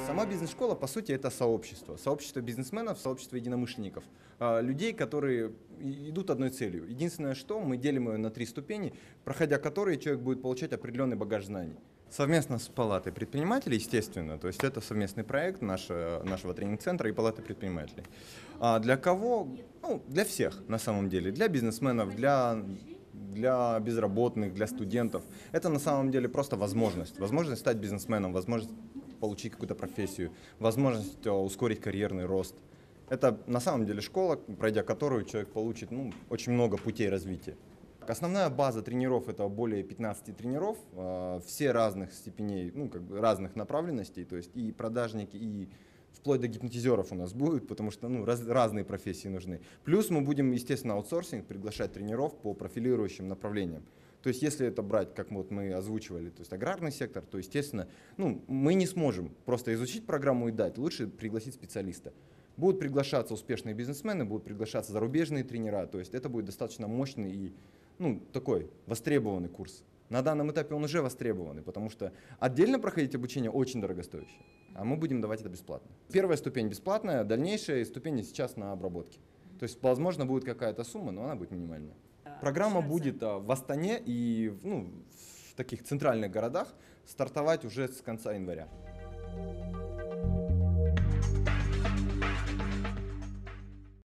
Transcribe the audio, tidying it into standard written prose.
Сама бизнес-школа, по сути, это сообщество. Сообщество бизнесменов, сообщество единомышленников. Людей, которые идут одной целью. Единственное, что мы делим ее на 3 ступени, проходя которые человек будет получать определенный багаж знаний. Совместно с Палатой предпринимателей, естественно, то есть это совместный проект нашего тренинг-центра и Палаты предпринимателей. Для кого? Ну, для всех на самом деле. Для бизнесменов, для безработных, для студентов. Это на самом деле просто возможность. Возможность стать бизнесменом, возможность получить какую-то профессию, возможность ускорить карьерный рост. Это на самом деле школа, пройдя которую человек получит очень много путей развития. Основная база тренеров — это более 15 тренеров, все разных степеней, разных направленностей, то есть и продажники, и вплоть до гипнотизеров у нас будут, потому что разные профессии нужны. Плюс мы будем, естественно, аутсорсинг, приглашать тренеров по профилирующим направлениям. То есть если это брать, как вот мы озвучивали, то есть аграрный сектор, то, естественно, мы не сможем просто изучить программу и дать, лучше пригласить специалиста. Будут приглашаться успешные бизнесмены, будут приглашаться зарубежные тренера, то есть это будет достаточно мощный и такой востребованный курс. На данном этапе он уже востребованный, потому что отдельно проходить обучение очень дорогостоящее, а мы будем давать это бесплатно. Первая ступень бесплатная, дальнейшие ступени сейчас на обработке. То есть, возможно, будет какая-то сумма, но она будет минимальная. Программа будет в Астане и в таких центральных городах стартовать уже с конца января.